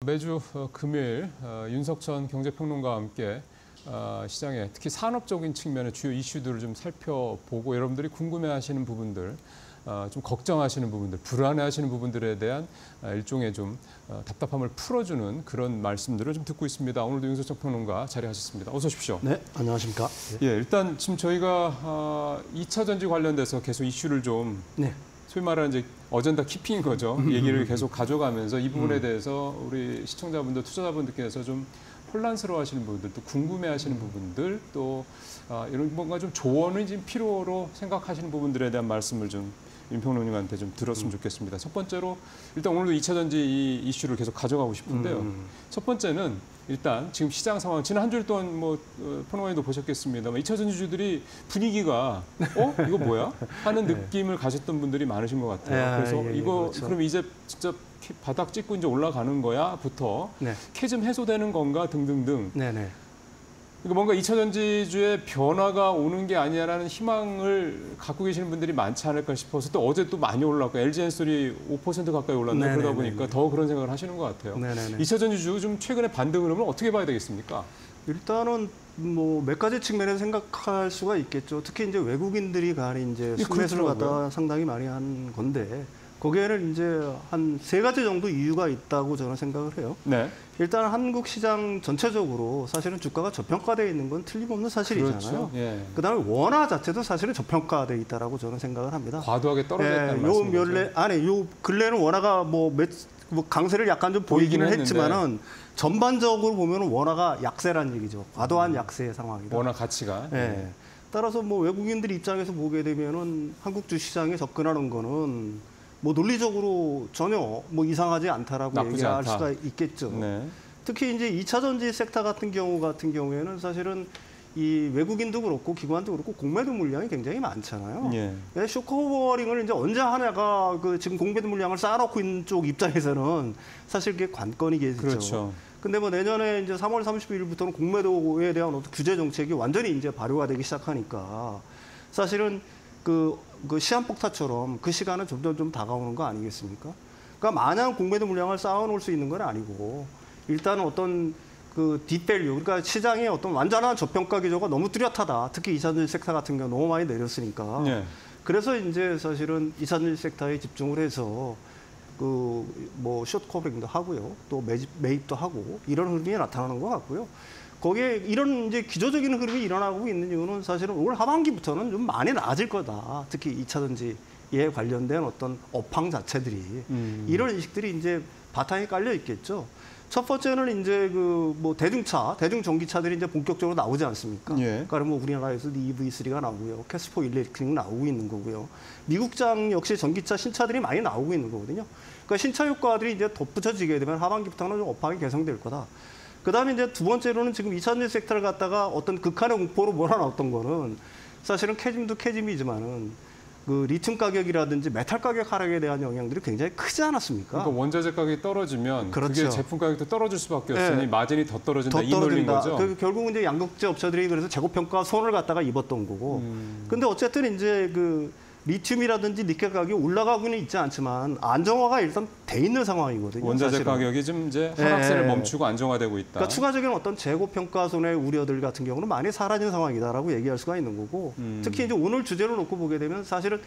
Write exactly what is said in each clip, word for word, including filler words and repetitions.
매주 금요일 윤석천 경제평론가와 함께 시장의 특히 산업적인 측면의 주요 이슈들을 좀 살펴보고 여러분들이 궁금해하시는 부분들, 좀 걱정하시는 부분들, 불안해하시는 부분들에 대한 일종의 좀 답답함을 풀어주는 그런 말씀들을 좀 듣고 있습니다. 오늘도 윤석천 평론가 자리하셨습니다. 어서 오십시오. 네, 안녕하십니까. 예, 일단 지금 저희가 이 차 전지 관련돼서 계속 이슈를 좀 네. 소위 말하는 이제 어젠다 키핑인 거죠. 얘기를 계속 가져가면서 이 부분에 대해서 우리 시청자분들, 투자자분들께서 좀 혼란스러워하시는 부분들, 또 궁금해하시는 부분들, 또 아, 이런 뭔가 좀 조언을 지금 필요로 생각하시는 부분들에 대한 말씀을 좀 윤 평론님한테 좀 들었으면 좋겠습니다. 첫 번째로 일단 오늘도 이 차 전지 이 이슈를 계속 가져가고 싶은데요. 음. 첫 번째는 일단 지금 시장 상황, 지난 한 주일 동안 뭐 어, 평론가님도 보셨겠습니다만 이 차 전지주들이 분위기가 어? 이거 뭐야? 하는 느낌을 네. 가졌던 분들이 많으신 것 같아요. 아, 그래서 예, 예, 이거 그렇죠. 그럼 이제 진짜 바닥 찍고 이제 올라가는 거야?부터 네. 캐즘 해소되는 건가 등등등. 네네. 그러니까 뭔가 이 차 전지주의 변화가 오는 게 아니라는 희망을 갖고 계시는 분들이 많지 않을까 싶어서 또 어제 또 많이 올랐고 엘지엔솔이 오 퍼센트 가까이 올랐나 네네네네. 그러다 보니까 더 그런 생각을 하시는 것 같아요. 네네네. 이 차 전지주 좀 최근의 반등 흐름을 어떻게 봐야 되겠습니까? 일단은 뭐 몇 가지 측면에서 생각할 수가 있겠죠. 특히 이제 외국인들이 간이 이제 수매수를 갖다 상당히 많이 한 건데 거기에는 이제 한 세 가지 정도 이유가 있다고 저는 생각을 해요. 네. 일단 한국 시장 전체적으로 사실은 주가가 저평가되어 있는 건 틀림없는 사실이잖아요. 그렇죠. 예. 그다음에 원화 자체도 사실은 저평가되어 있다라고 저는 생각을 합니다. 과도하게 떨어져 있다는 예, 말씀이죠. 요 면례 아니 요 근래는 원화가 뭐, 몇, 뭐 강세를 약간 좀 보이기는 보이긴 했지만은 전반적으로 보면은 원화가 약세란 얘기죠. 과도한 음. 약세의 상황이다. 원화 가치가. 예. 네. 따라서 뭐 외국인들 입장에서 보게 되면은 한국 주시장에 접근하는 거는 뭐 논리적으로 전혀 뭐 이상하지 않다라고 얘기할 않다. 수가 있겠죠. 네. 특히 이제 이 차 전지 섹터 같은 경우 같은 경우에는 사실은 이 외국인도 그렇고 기관도 그렇고 공매도 물량이 굉장히 많잖아요. 예. 쇼커버링을 이제 언제 하냐가 그 지금 공매도 물량을 쌓아놓고 있는 쪽 입장에서는 사실 그게 관건이겠죠. 그렇죠. 근데 뭐 내년에 이제 삼월 삼십일부터는 공매도에 대한 어떤 규제 정책이 완전히 이제 발효가 되기 시작하니까 사실은 그, 그 시한폭탄처럼 그 시간은 점점 좀 다가오는 거 아니겠습니까? 그러니까 마냥 공매도 물량을 쌓아놓을 수 있는 건 아니고 일단은 어떤 그 뒷밸류, 그러니까 시장의 어떤 완전한 저평가 기조가 너무 뚜렷하다. 특히 이 차 전지 섹터 같은 경우 너무 많이 내렸으니까. 네. 그래서 이제 사실은 이 차 전지 섹터에 집중을 해서 그 뭐 숏 커버링도 하고요. 또 매집, 매입도 하고 이런 흐름이 나타나는 것 같고요. 거기에 이런 이제 기조적인 흐름이 일어나고 있는 이유는 사실은 올 하반기부터는 좀 많이 나아질 거다. 특히 이 차 전지에 관련된 어떤 업황 자체들이 음. 이런 인식들이 이제 바탕에 깔려 있겠죠. 첫 번째는 이제 그 뭐 대중차, 대중 전기차들이 이제 본격적으로 나오지 않습니까? 예. 그러니까 뭐 우리나라에서 이브이 쓰리가 나오고요, 캐스포 일렉트릭 나오고 있는 거고요. 미국장 역시 전기차 신차들이 많이 나오고 있는 거거든요. 그러니까 신차 효과들이 이제 덧붙여지게 되면 하반기부터는 좀 업황이 개선될 거다. 그다음에 이제 두 번째로는 지금 이 차 전지 섹터를 갖다가 어떤 극한의 공포로 몰아넣었던 거는 사실은 캐즘도 캐즘이지만은 그 리튬 가격이라든지 메탈 가격 하락에 대한 영향들이 굉장히 크지 않았습니까? 그러니까 원자재 가격이 떨어지면 그렇죠. 그게 제품 가격도 떨어질 수밖에 없으니 네. 마진이 더 떨어진다. 더 이 논리인 떨어진다. 거죠. 그 결국은 이제 양극재 업체들이 그래서 재고평가 손을 갖다가 입었던 거고. 음. 근데 어쨌든 이제 그 리튬이라든지 니켈 가격이 올라가고는 있지 않지만 안정화가 일단 돼 있는 상황이거든요. 원자재 사실은. 가격이 좀 이제 하락세를 네. 멈추고 안정화되고 있다. 그러니까 추가적인 어떤 재고평가 손의 우려들 같은 경우는 많이 사라진 상황이다라고 얘기할 수가 있는 거고. 음. 특히 이제 오늘 주제로 놓고 보게 되면 사실은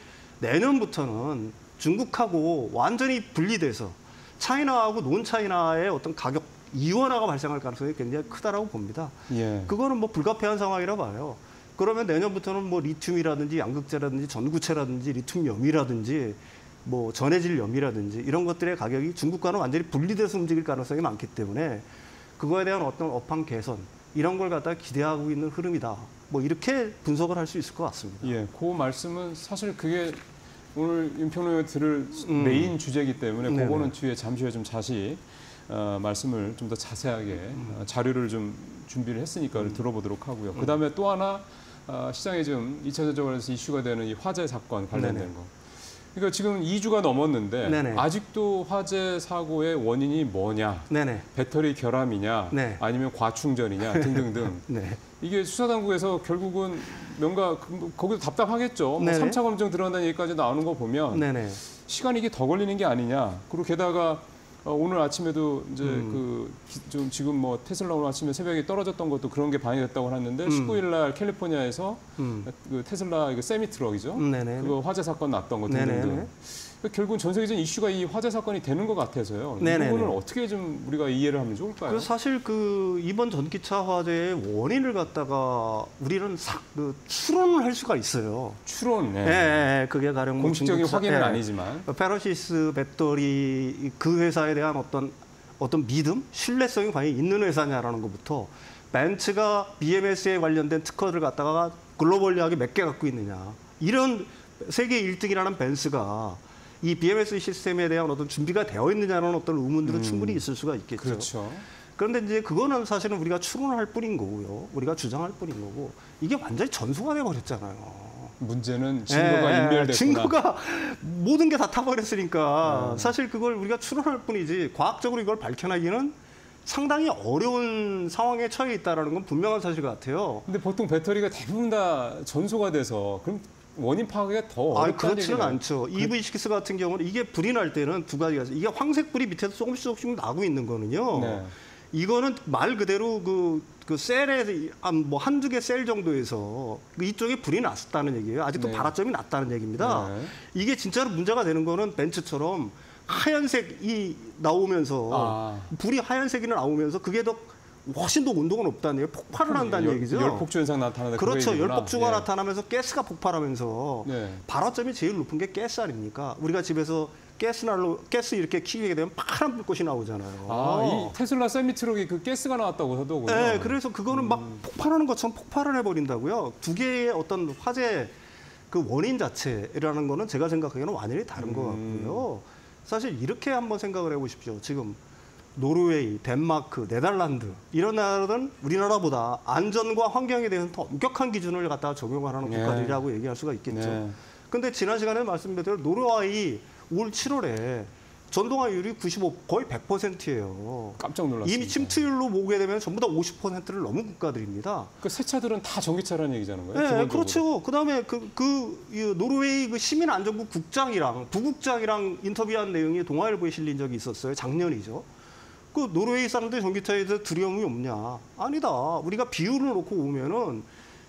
내년부터는 중국하고 완전히 분리돼서 차이나하고 논 차이나의 어떤 가격 이원화가 발생할 가능성이 굉장히 크다라고 봅니다. 예. 그거는 뭐 불가피한 상황이라 봐요. 그러면 내년부터는 뭐 리튬이라든지 양극재라든지 전구체라든지 리튬염이라든지 뭐 전해질 염이라든지 이런 것들의 가격이 중국과는 완전히 분리돼서 움직일 가능성이 많기 때문에 그거에 대한 어떤 업황 개선 이런 걸 갖다 기대하고 있는 흐름이다. 뭐 이렇게 분석을 할 수 있을 것 같습니다. 예, 그 말씀은 사실 그게 오늘 윤 평론가 들을 음. 메인 주제이기 때문에 네네. 그거는 뒤에 잠시 후에 좀 자세히 어, 말씀을 좀 더 자세하게 음. 어, 자료를 좀 준비를 했으니까 음. 들어보도록 하고요. 음. 그다음에 또 하나 어, 시장에 지금 이 차 전지 관련해서 이슈가 되는 이 화재 사건 관련된 네네. 거. 그러니까 지금 이 주가 넘었는데 네네. 아직도 화재 사고의 원인이 뭐냐, 네네. 배터리 결함이냐, 네. 아니면 과충전이냐 등등등. 네. 이게 수사당국에서 결국은 뭔가 거기도 답답하겠죠. 뭐 삼 차 검증 들어간다는 얘기까지 나오는 거 보면 네네. 시간이 이게 더 걸리는 게 아니냐. 그리고 게다가 어, 오늘 아침에도 이제 음. 그 좀 지금 뭐 테슬라 오늘 아침에 새벽에 떨어졌던 것도 그런 게 반영됐다고 하는데 음. 십구 일 날 캘리포니아에서 음. 그 테슬라 이거 세미 트럭이죠. 음, 네네. 그거 화재 사건 났던 거 네네네. 등등등. 결국은 전 세계적인 이슈가 이 화재 사건이 되는 것 같아서요. 이 네네네. 부분을 어떻게 좀 우리가 이해를 하면 좋을까요? 그래서 사실 그 이번 전기차 화재의 원인을 갖다가 우리는 사, 그 추론을 할 수가 있어요. 추론, 네. 예, 예, 예. 그게 가령 뭐 공식적인 중국사- 확인은 예. 아니지만. 페러시스 배터리 그 회사에 대한 어떤 어떤 믿음, 신뢰성이 과연 있는 회사냐라는 것부터 벤츠가 비엠에스에 관련된 특허를 갖다가 글로벌리하게 몇 개 갖고 있느냐. 이런 세계 일 등이라는 벤츠가 이 비엠에스 시스템에 대한 어떤 준비가 되어 있느냐는 어떤 의문들은 음. 충분히 있을 수가 있겠죠. 그렇죠. 그런데 이제 그거는 사실은 우리가 추론할 뿐인 거고요. 우리가 주장할 뿐인 거고 이게 완전히 전소가 돼 버렸잖아요. 문제는 증거가 예, 인멸됐구나. 증거가 모든 게 다 타버렸으니까 음. 사실 그걸 우리가 추론할 뿐이지 과학적으로 이걸 밝혀내기는 상당히 어려운 상황에 처해 있다는 건 분명한 사실 같아요. 근데 보통 배터리가 대부분 다 전소가 돼서 그럼 원인 파악이 더 아, 어렵다는 그렇지는 얘기네요. 않죠. 이브이 식스 같은 경우는 이게 불이 날 때는 두 가지가 있어요. 이게 황색불이 밑에서 조금씩 조금씩 나고 있는 거는요. 네. 이거는 말 그대로 그, 그 셀에 한 뭐 한두 개 셀 정도에서 그 이쪽에 불이 났었다는 얘기예요. 아직도 네. 발화점이 났다는 얘기입니다. 네. 이게 진짜로 문제가 되는 거는 벤츠처럼 하얀색이 나오면서 아. 불이 하얀색이 나오면서 그게 더 훨씬 더 온도가 높다는 얘기예요. 폭발을 한다는 열, 얘기죠. 열폭주 현상 나타나는 그렇죠. 열폭주가 예. 나타나면서 가스가 폭발하면서 네. 발화점이 제일 높은 게 가스 아닙니까? 우리가 집에서 가스난로 가스 이렇게 키게 되면 파란 불꽃이 나오잖아요. 아, 이 테슬라 세미 트럭이 그 가스가 나왔다고 하더군요. 네, 그래서 그거는 막 음. 폭발하는 것처럼 폭발을 해버린다고요. 두 개의 어떤 화재 그 원인 자체라는 거는 제가 생각하기에는 완전히 다른 것 음. 같고요. 사실 이렇게 한번 생각을 해보십시오. 지금 노르웨이, 덴마크, 네덜란드 이런 나라들은 우리나라보다 안전과 환경에 대해서 더 엄격한 기준을 갖다가 적용하는 네. 국가들이라고 얘기할 수가 있겠죠. 네. 근데 지난 시간에 말씀드린 대로 노르웨이 올 칠월에 전동화율이 구십오, 거의 백 퍼센트예요. 깜짝 놀랐습니다. 이미 침투율로 보게 되면 전부 다 오십 퍼센트를 넘은 국가들입니다. 그 새 차들은 다 전기차라는 얘기잖아요. 네, 기본적으로. 그렇죠. 그다음에 그, 그 이 노르웨이 그 시민안전부 국장이랑 부국장이랑 인터뷰한 내용이 동아일보에 실린 적이 있었어요. 작년이죠. 그 노르웨이 사람들 전기차에 대해서 두려움이 없냐? 아니다. 우리가 비율을 놓고 보면은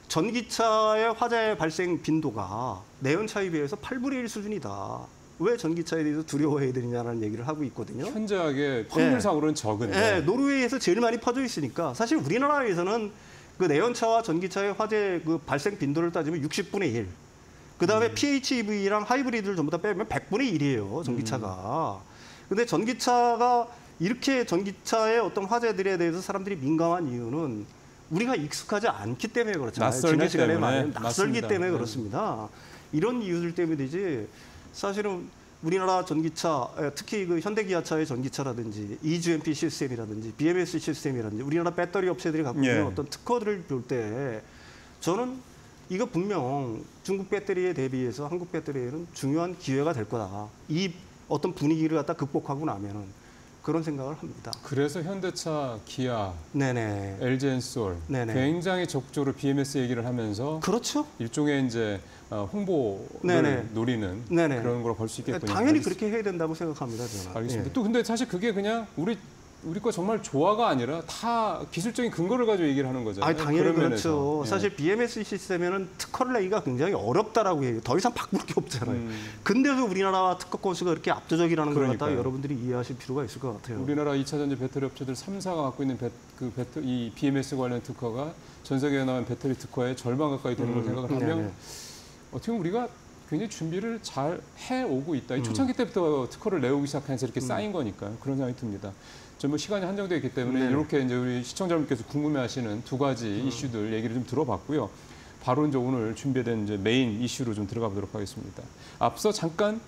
전기차의 화재 발생 빈도가 내연차에 비해서 팔분의 일 수준이다. 왜 전기차에 대해서 두려워해야 되느냐라는 얘기를 하고 있거든요. 현저하게 확률상으로는 적은데. 네, 노르웨이에서 제일 많이 퍼져 있으니까 사실 우리나라에서는 그 내연차와 전기차의 화재 그 발생 빈도를 따지면 육십분의 일. 그다음에 음. 피에이치이브이랑 하이브리드를 전부 다 빼면 백분의 일이에요, 전기차가. 근데 전기차가 이렇게 전기차의 어떤 화재들에 대해서 사람들이 민감한 이유는 우리가 익숙하지 않기 때문에 그렇잖아요. 낯설기 지난 시간에 때문에. 말하면 낯설기 맞습니다. 때문에 네. 그렇습니다. 이런 이유들 때문이지 사실은 우리나라 전기차, 특히 그 현대기아차의 전기차라든지 이지엠피 시스템이라든지 비엠에스 시스템이라든지 우리나라 배터리 업체들이 갖고 있는 예. 어떤 특허들을 볼 때 저는 이거 분명 중국 배터리에 대비해서 한국 배터리에는 중요한 기회가 될 거다. 이 어떤 분위기를 갖다 극복하고 나면은 그런 생각을 합니다. 그래서 현대차, 기아, 네네. 엘지엔솔 네네. 굉장히 적극적으로 비엠에스 얘기를 하면서 그렇죠. 일종의 이제 어, 홍보를 네네. 노리는 네네. 그런 걸 볼 수 있겠군요. 당연히 알겠- 그렇게 해야 된다고 생각합니다. 저는. 알겠습니다. 예. 또 근데 사실 그게 그냥 우리 우리 거 정말 조화가 아니라 다 기술적인 근거를 가지고 얘기를 하는 거잖아요. 아, 당연히 그런 그렇죠. 면에서. 예. 사실 비엠에스 시스템에는 특허를 내기가 굉장히 어렵다라고 해요. 더 이상 바꿀 게 없잖아요. 음. 근데도 우리나라 특허 건수가 그렇게 압도적이라는 걸 갖다가 그러니까요. 여러분들이 이해하실 필요가 있을 것 같아요. 우리나라 이차 전지 배터리 업체들 삼 사가 갖고 있는 배, 그 배터, 이 비엠에스 관련 특허가 전 세계에 나온 배터리 특허의 절반 가까이 되는 걸 음, 생각을 하면 네네. 어떻게 보면 우리가 굉장히 준비를 잘 해오고 있다. 이 음. 초창기 때부터 특허를 내오기 시작해서 이렇게 음. 쌓인 거니까요. 그런 생각이 듭니다. 좀 뭐 시간이 한정되어 있기 때문에 네네. 이렇게 이제 우리 시청자분께서 궁금해하시는 두 가지 음. 이슈들 얘기를 좀 들어봤고요. 바로 이제 오늘 준비된 이제 메인 이슈로 좀 들어가 보도록 하겠습니다. 앞서 잠깐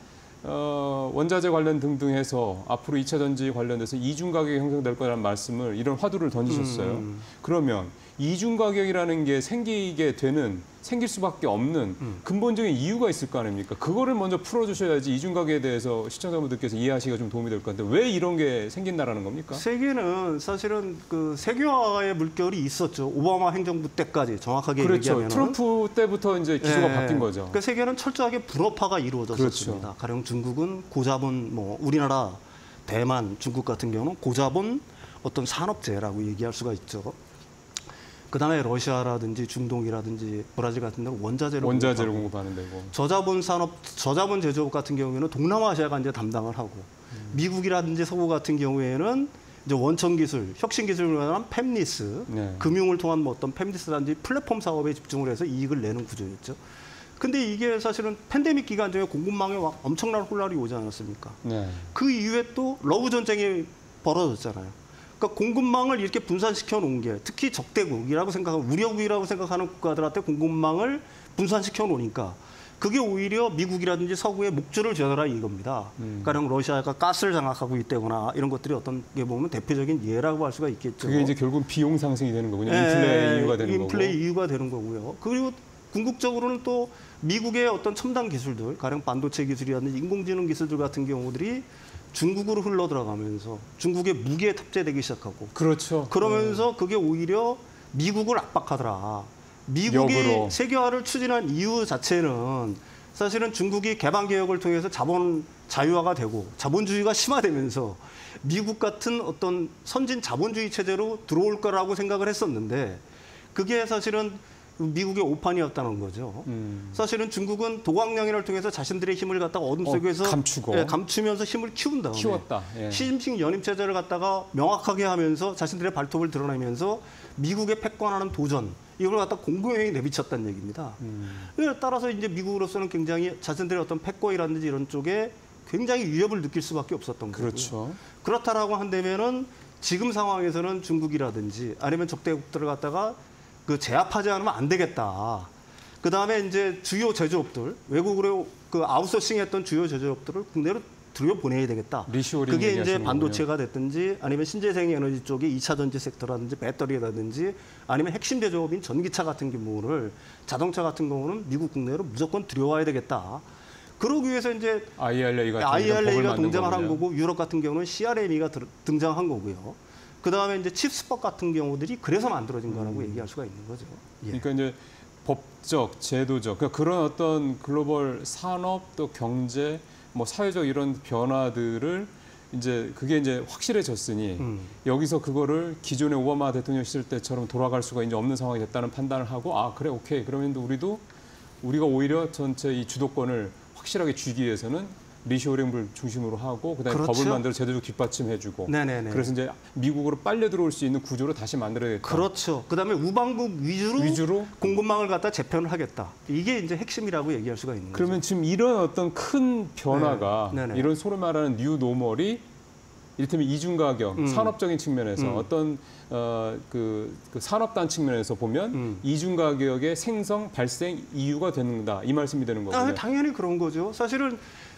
어, 원자재 관련 등등 해서 앞으로 이차 전지 관련돼서 이중 가격이 형성될 거라는 말씀을 이런 화두를 던지셨어요. 음. 그러면 이중 가격이라는 게 생기게 되는 생길 수밖에 없는 음. 근본적인 이유가 있을 거 아닙니까? 그거를 먼저 풀어주셔야지 이중 가격에 대해서 시청자분들께서 이해하시기가 좀 도움이 될 것 같은데 왜 이런 게 생긴다라는 겁니까? 세계는 사실은 그 세계화의 물결이 있었죠. 오바마 행정부 때까지 정확하게 그렇죠. 얘기하면 트럼프 때부터 이제 기조가 바뀐 거죠. 그 세계는 철저하게 분업화가 이루어졌습니다. 그렇죠. 가령 중국은 고자본, 뭐 우리나라 대만, 중국 같은 경우는 고자본 어떤 산업재라고 얘기할 수가 있죠. 그다음에 러시아라든지 중동이라든지 브라질 같은 데는 원자재를 원자재를 공급하는 데고 저자본 산업, 저자본 제조업 같은 경우에는 동남아시아가 이제 담당을 하고 음. 미국이라든지 서구 같은 경우에는 이제 원천 기술, 혁신 기술을 말하는 팹리스, 네. 금융을 통한 뭐 어떤 팹리스라든지 플랫폼 사업에 집중을 해서 이익을 내는 구조였죠. 근데 이게 사실은 팬데믹 기간 중에 공급망에 엄청난 혼란이 오지 않았습니까? 네. 그 이후에 또 러브 전쟁이 벌어졌잖아요. 그러니까 공급망을 이렇게 분산시켜 놓은 게 특히 적대국이라고 생각하는 우려국이라고 생각하는 국가들한테 공급망을 분산시켜 놓으니까 그게 오히려 미국이라든지 서구의 목줄을 저어라 이겁니다. 음. 그러니까 러시아가 가스를 장악하고 있다거나 이런 것들이 어떤 게 보면 대표적인 예라고 할 수가 있겠죠. 그게 이제 결국 비용 상승이 되는 거군요. 인플레 네, 이유가 되는 인플레 거고. 인플레 이유가 되는 거고요. 그리고 궁극적으로는 또 미국의 어떤 첨단 기술들, 가령 반도체 기술이라든지 인공지능 기술들 같은 경우들이 중국으로 흘러 들어가면서 중국의 무기에 탑재되기 시작하고 그렇죠. 그러면서 네. 그게 오히려 미국을 압박하더라. 미국이 역으로. 세계화를 추진한 이유 자체는 사실은 중국이 개방 개혁을 통해서 자본 자유화가 되고 자본주의가 심화되면서 미국 같은 어떤 선진 자본주의 체제로 들어올 거라고 생각을 했었는데 그게 사실은 미국의 오판이었다는 거죠. 음. 사실은 중국은 도광량이를 통해서 자신들의 힘을 갖다가 어둠 속에서 어, 감추고. 예, 감추면서 힘을 키운 다음에 키웠다. 예. 시진핑 연임 체제를 갖다가 명확하게 하면서 자신들의 발톱을 드러내면서 미국에 패권하는 도전 이걸 갖다 공공연히 내비쳤다는 얘기입니다. 음. 따라서 이제 미국으로서는 굉장히 자신들의 어떤 패권이라든지 이런 쪽에 굉장히 위협을 느낄 수밖에 없었던 거고요. 그렇죠. 그렇다라고 한다면은 지금 상황에서는 중국이라든지 아니면 적대국들을 갖다가 그 제압하지 않으면 안 되겠다. 그 다음에 이제 주요 제조업들, 외국으로 그 아웃소싱했던 주요 제조업들을 국내로 들여보내야 되겠다. 리쇼링 그게 이제 거군요. 반도체가 됐든지 아니면 신재생 에너지 쪽의 이 차 전지 섹터라든지 배터리라든지 아니면 핵심 제조업인 전기차 같은 경우를 자동차 같은 경우는 미국 국내로 무조건 들여와야 되겠다. 그러기 위해서 이제 아이알에이가 아이알에이가 등장을 한 거고 유럽 같은 경우는 씨알엠이가 등장한 거고요. 그 다음에 이제 칩스법 같은 경우들이 그래서 만들어진 거라고 음. 얘기할 수가 있는 거죠. 예. 그러니까 이제 법적, 제도적, 그러니까 그런 어떤 글로벌 산업 또 경제, 뭐 사회적 이런 변화들을 이제 그게 이제 확실해졌으니 음. 여기서 그거를 기존의 오바마 대통령 시절 때처럼 돌아갈 수가 이제 없는 상황이 됐다는 판단을 하고 아 그래 오케이 그러면 우리도 우리가 오히려 전체 이 주도권을 확실하게 쥐기 위해서는 리쇼링을 중심으로 하고 그다음에 그렇죠. 법을 만들어 제도적 뒷받침해주고 네네네. 그래서 이제 미국으로 빨려 들어올 수 있는 구조로 다시 만들어야겠다. 그렇죠. 그다음에 우방국 위주로, 위주로? 공급망을 갖다 재편을 하겠다. 이게 이제 핵심이라고 얘기할 수가 있는 거죠. 그러면 지금 이런 어떤 큰 변화가 네네. 이런 소위 말하는 뉴 노멀이 이를테면 이중 가격, 음. 산업적인 측면에서 음. 어떤 어, 그, 그 산업단 측면에서 보면 음. 이중 가격의 생성, 발생 이유가 되는다. 이 말씀이 되는 거군요. 아, 당연히 그런 거죠. 사실은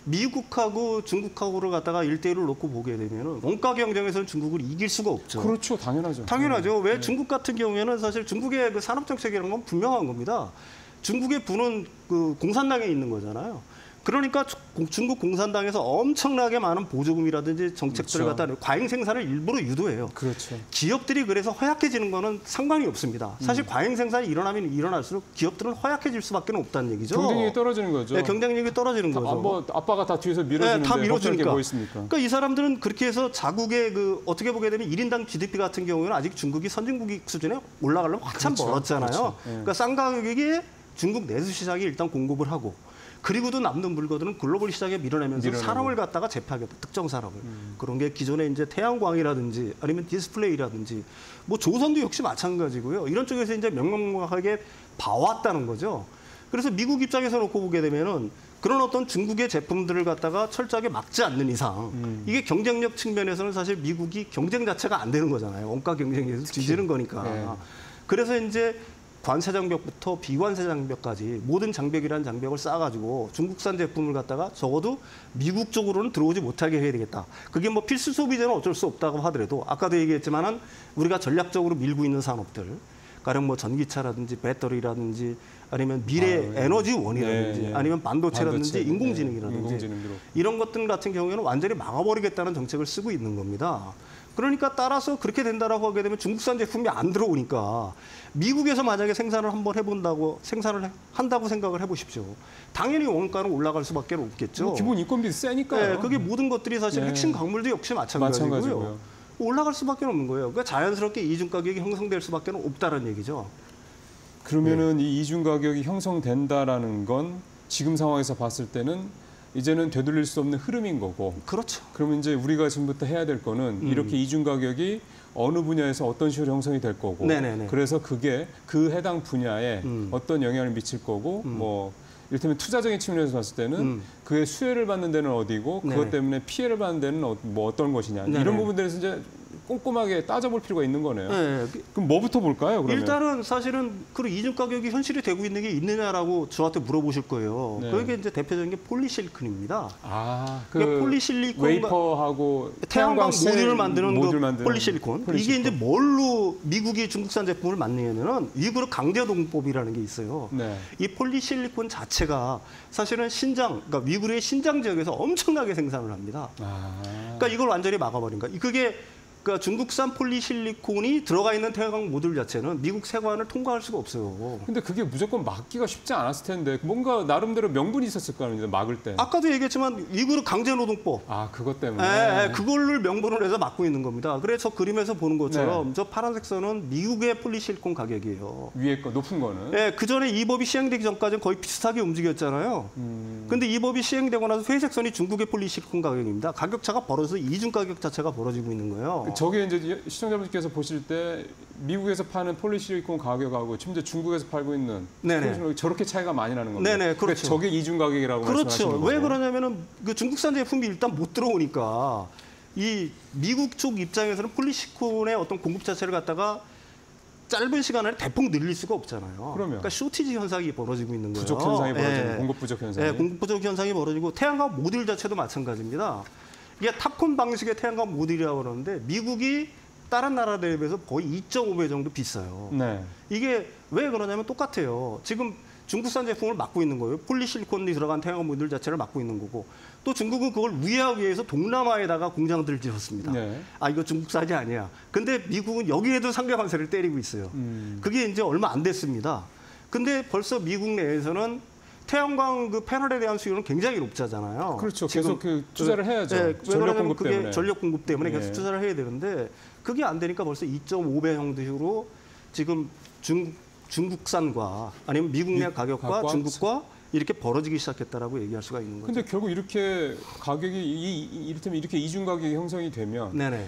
미국하고 중국하고를 갖다가 일대일을 놓고 보게 되면 원가 경쟁에서는 중국을 이길 수가 없죠. 그렇죠. 당연하죠. 당연하죠. 왜 네. 중국 같은 경우에는 사실 중국의 그 산업 정책이라는 건 분명한 겁니다. 중국의 부는 그 공산당에 있는 거잖아요. 그러니까 중국 공산당에서 엄청나게 많은 보조금이라든지 정책들을 그렇죠. 갖다 과잉 생산을 일부러 유도해요. 그렇죠. 기업들이 그래서 허약해지는 거는 상관이 없습니다. 사실 음. 과잉 생산이 일어나면 일어날수록 기업들은 허약해질 수밖에 없다는 얘기죠. 경쟁력이 떨어지는 거죠. 네, 경쟁력이 떨어지는 다, 거죠. 뭐 아빠가 다 뒤에서 밀어주는데 네, 다 밀어주니까. 뭐 있습니까? 그러니까 이 사람들은 그렇게 해서 자국의 그 어떻게 보게 되면 일 인당 지디피 같은 경우는 아직 중국이 선진국이 수준에 올라가려면 한참 그렇죠. 멀었잖아요. 그렇죠. 네. 그러니까 싼 가격에 중국 내수 시장이 일단 공급을 하고 그리고도 남는 물건들은 글로벌 시장에 밀어내면서 밀어내고. 산업을 갖다가 재파하겠다. 특정 산업을. 음. 그런 게 기존에 이제 태양광이라든지 아니면 디스플레이라든지 뭐 조선도 역시 마찬가지고요. 이런 쪽에서 이제 명명하게 봐왔다는 거죠. 그래서 미국 입장에서 놓고 보게 되면은 그런 어떤 중국의 제품들을 갖다가 철저하게 막지 않는 이상 음. 이게 경쟁력 측면에서는 사실 미국이 경쟁 자체가 안 되는 거잖아요. 원가 경쟁에서 뒤지는 거니까. 네. 그래서 이제 관세 장벽부터 비관세 장벽까지 모든 장벽이라는 장벽을 쌓아가지고 중국산 제품을 갖다가 적어도 미국 쪽으로는 들어오지 못하게 해야 되겠다. 그게 뭐 필수 소비재는 어쩔 수 없다고 하더라도 아까도 얘기했지만은 우리가 전략적으로 밀고 있는 산업들, 가령 뭐 전기차라든지 배터리라든지 아니면 미래 아, 네. 에너지원이라든지 네, 네. 아니면 반도체라든지 반도체, 인공지능이라든지 네. 이런 것들 같은 경우에는 완전히 막아버리겠다는 정책을 쓰고 있는 겁니다. 그러니까 따라서 그렇게 된다라고 하게 되면 중국산 제품이 안 들어오니까 미국에서 만약에 생산을 한번 해본다고 생산을 한다고 생각을 해보십시오. 당연히 원가는 올라갈 수밖에 없겠죠. 뭐 기본 인건비 세니까요. 네, 그게 모든 것들이 사실 네. 핵심 광물도 역시 마찬가지고요. 마찬가지고요. 올라갈 수밖에 없는 거예요. 그러니까 자연스럽게 이중 가격이 형성될 수밖에 없다는 얘기죠. 그러면은 네. 이 이중 가격이 형성된다라는 건 지금 상황에서 봤을 때는 이제는 되돌릴 수 없는 흐름인 거고. 그렇죠. 그러면 이제 우리가 지금부터 해야 될 거는 음. 이렇게 이중 가격이 어느 분야에서 어떤 식으로 형성이 될 거고. 네네네. 그래서 그게 그 해당 분야에 음. 어떤 영향을 미칠 거고, 음. 뭐 이를테면 투자적인 측면에서 봤을 때는 음. 그의 수혜를 받는 데는 어디고, 네네. 그것 때문에 피해를 받는 데는 어, 뭐 어떤 것이냐. 네네. 이런 부분들에서 이제 꼼꼼하게 따져볼 필요가 있는 거네요. 네. 그럼 뭐부터 볼까요? 그러면? 일단은 사실은 그 이중 가격이 현실이 되고 있는 게 있느냐라고 저한테 물어보실 거예요. 네. 그게 이제 대표적인 게 폴리실리콘입니다. 아, 그 그러니까 폴리실리콘과 웨이퍼하고 태양광 셀 모듈을 만드는 모듈 그 만드는 폴리실리콘. 폴리실리콘. 이게 이제 뭘로 미국이 중국산 제품을 만드냐면은 위구르 강제동법이라는 게 있어요. 네. 이 폴리실리콘 자체가 사실은 신장, 그러니까 위구르의 신장 지역에서 엄청나게 생산을 합니다. 아. 그러니까 이걸 완전히 막아버린 거야. 그게 그러니까 중국산 폴리실리콘이 들어가 있는 태양광 모듈 자체는 미국 세관을 통과할 수가 없어요. 근데 그게 무조건 막기가 쉽지 않았을 텐데 뭔가 나름대로 명분이 있었을 거 아닙니까? 막을 때. 아까도 얘기했지만 위구르 강제노동법. 아, 그것 때문에. 예, 예, 그걸를 명분을 해서 막고 있는 겁니다. 그래서 그림에서 보는 것처럼 네. 저 파란색 선은 미국의 폴리실리콘 가격이에요. 위에 거 높은 거는. 예, 그 전에 이 법이 시행되기 전까지는 거의 비슷하게 움직였잖아요. 음. 근데 이 법이 시행되고 나서 회색 선이 중국의 폴리실리콘 가격입니다. 가격 차가 벌어져서 이중 가격 자체가 벌어지고 있는 거예요. 저게 이제 시청자분께서 보실 때 미국에서 파는 폴리실리콘 가격하고 심지어 중국에서 팔고 있는 네네. 폴리실리콘 저렇게 차이가 많이 나는 겁니다. 네네, 그렇죠. 그러니까 저게 이중 가격이라고 말씀하시는 그렇죠. 거죠. 왜 그러냐면은 그 중국산 제품이 일단 못 들어오니까 이 미국 쪽 입장에서는 폴리시콘의 어떤 공급 자체를 갖다가 짧은 시간 안에 대폭 늘릴 수가 없잖아요. 그러면. 그러니까 쇼티지 현상이 벌어지고 있는 거예요. 부족 현상이 벌어지는 예. 공급 부족 현상이. 예, 공급 부족 현상이 벌어지고 태양광 모듈 자체도 마찬가지입니다. 이게 탑콘 방식의 태양광 모듈이라고 그러는데 미국이 다른 나라들에 비해서 거의 이 점 오 배 정도 비싸요. 네. 이게 왜 그러냐면 똑같아요. 지금 중국산 제품을 막고 있는 거예요. 폴리실리콘이 들어간 태양광 모듈 자체를 막고 있는 거고 또 중국은 그걸 우회하기 위해서 동남아에다가 공장들을 지었습니다. 네. 아 이거 중국산이 아니야. 근데 미국은 여기에도 상대관세를 때리고 있어요. 음. 그게 이제 얼마 안 됐습니다. 근데 벌써 미국 내에서는 태양광 그 패널에 대한 수요는 굉장히 높잖아요. 그렇죠. 지금 계속 그 투자를 해야죠. 네, 전력 공급 그게 때문에. 전력 공급 때문에 계속 예. 투자를 해야 되는데 그게 안 되니까 벌써 이 점 오 배 형태로 지금 중, 중국산과 아니면 미국 내 가격과 가격과 중국과 이렇게 벌어지기 시작했다라고 얘기할 수가 있는 거죠. 근데 결국 이렇게 가격이 이, 이, 이를테면 이렇게 이중 가격이 형성이 되면 네네.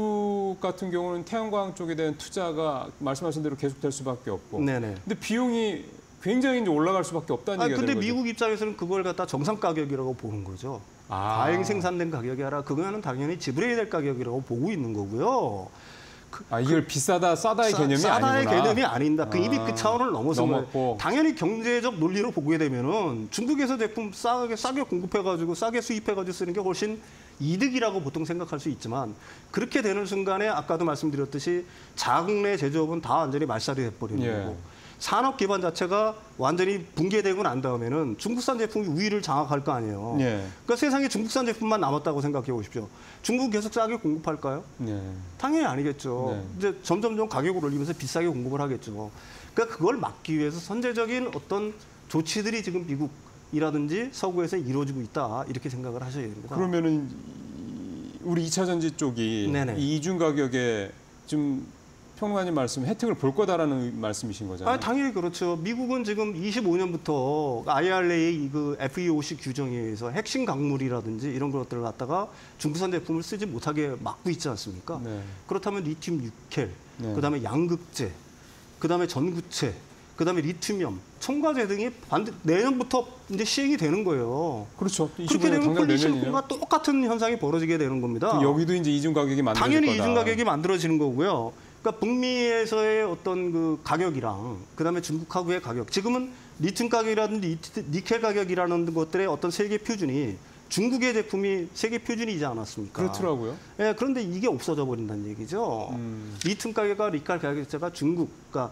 미국 같은 경우는 태양광 쪽에 대한 투자가 말씀하신 대로 계속될 수밖에 없고. 네네. 근데 비용이 굉장히 이제 올라갈 수밖에 없다는 아, 얘기가 근데 되는 거죠. 미국 입장에서는 그걸 갖다 정상 가격이라고 보는 거죠. 아. 과잉 생산된 가격이 아니라 그거는 당연히 지불해야 될 가격이라고 보고 있는 거고요. 아, 이걸 비싸다 싸다의 싸- 개념이 싸다의 아니구나. 개념이 아니다. 그 이미 아, 그 차원을 넘어선 넘었고. 거예요. 당연히 경제적 논리로 보게 되면은 중국에서 제품 싸게 싸게 공급해가지고 싸게 수입해가지고 쓰는 게 훨씬 이득이라고 보통 생각할 수 있지만 그렇게 되는 순간에 아까도 말씀드렸듯이 자국 내 제조업은 다 완전히 말살이 돼버리는 예. 거고 산업 기반 자체가 완전히 붕괴되고 난 다음에는 중국산 제품이 우위를 장악할 거 아니에요. 예. 그러니까 세상에 중국산 제품만 남았다고 생각해 보십시오. 중국 계속 싸게 공급할까요? 예. 당연히 아니겠죠. 네. 이제 점점점 가격을 올리면서 비싸게 공급을 하겠죠. 그러니까 그걸 막기 위해서 선제적인 어떤 조치들이 지금 미국이라든지 서구에서 이루어지고 있다 이렇게 생각을 하셔야 됩니다. 그러면은 이- 우리 이 차 전지 쪽이 네네. 이 이중 가격에 좀 평론가님 말씀 혜택을 볼 거다라는 말씀이신 거잖아요. 아, 당연히 그렇죠. 미국은 지금 이십오 년부터 아이알에이 그 에프이오씨 규정에 의해서 핵심 강물이라든지 이런 것들을 갖다가 중국산 제품을 쓰지 못하게 막고 있지 않습니까? 네. 그렇다면 리튬 육켈, 네. 그다음에 양극재, 그다음에 전구체, 그다음에 리튬염, 첨가제 등이 반드 내년부터 이제 시행이 되는 거예요. 그렇죠. 그렇게 되면 당장 내년이네요. 폴리실리콘과 똑같은 현상이 벌어지게 되는 겁니다. 그 여기도 이제 이중 가격이 만들어질 당연히 거다. 이중 가격이 만들어지는 거고요. 그러니까 북미에서의 어떤 그 가격이랑 그다음에 중국하고의 가격. 지금은 리튬 가격이라든지 니- 니켈 가격이라는 것들의 어떤 세계 표준이 중국의 제품이 세계 표준이지 않았습니까? 그렇더라고요. 예, 그런데 이게 없어져 버린다는 얘기죠. 음. 리튬 가격과 니켈 가격 자체가 중국, 그러니까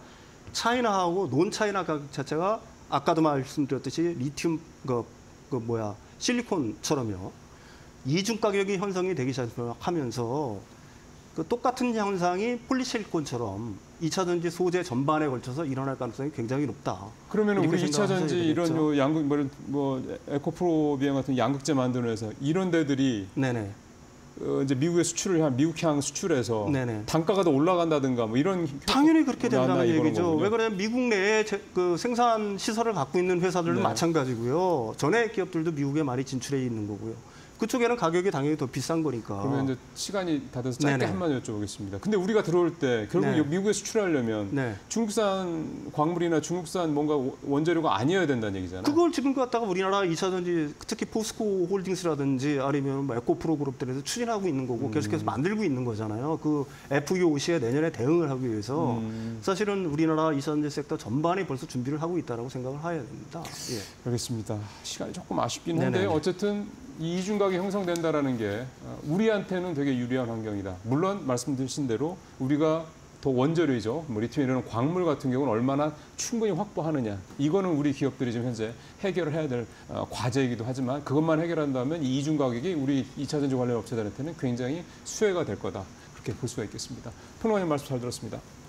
차이나하고 논 차이나 가격 자체가 아까도 말씀드렸듯이 리튬 그, 그 뭐야 실리콘처럼요. 이중 가격이 형성이 되기 시작하면서 그 똑같은 현상이 폴리실리콘처럼 이 차 전지 소재 전반에 걸쳐서 일어날 가능성이 굉장히 높다. 그러면 우리 이 차 전지 이런 되겠죠. 요 양극 뭐, 뭐 에코프로비엠 같은 양극재 만드는 회사 이런 데들이 네네. 어, 이제 미국에 수출을 한 미국향 수출해서 네네. 단가가 더 올라간다든가 뭐 이런 당연히 그렇게 된다는 나나 얘기죠. 거군요. 왜 그러냐면 미국 내에 제, 그 생산 시설을 갖고 있는 회사들도 네. 마찬가지고요. 전해 기업들도 미국에 많이 진출해 있는 거고요. 그쪽에는 가격이 당연히 더 비싼 거니까. 그러면 이제 시간이 다 돼서 짧게 네네. 한마디 여쭤보겠습니다. 근데 우리가 들어올 때 결국 네. 미국에 수출하려면 네. 중국산 광물이나 중국산 뭔가 원재료가 아니어야 된다는 얘기잖아요. 그걸 지금 갖다가 우리나라 이 차 전지 특히 포스코 홀딩스라든지 아니면 뭐 에코프로 그룹들에서 추진하고 있는 거고 음. 계속해서 만들고 있는 거잖아요. 그 에프이오씨에 내년에 대응을 하기 위해서 음. 사실은 우리나라 이 차 전지 섹터 전반이 벌써 준비를 하고 있다고 생각을 해야 됩니다. 예. 알겠습니다. 시간이 조금 아쉽긴 한데 네네. 어쨌든 이 이중각이 형성된다라는 게 우리한테는 되게 유리한 환경이다. 물론 말씀드린 대로 우리가 더 원재료이죠. 뭐 리튬 이런 광물 같은 경우는 얼마나 충분히 확보하느냐. 이거는 우리 기업들이 지금 현재 해결을 해야 될 과제이기도 하지만 그것만 해결한다면 이 이중 가격이 우리 이 차 전지 관련 업체들한테는 굉장히 수혜가 될 거다. 그렇게 볼 수가 있겠습니다. 평론가님 말씀 잘 들었습니다.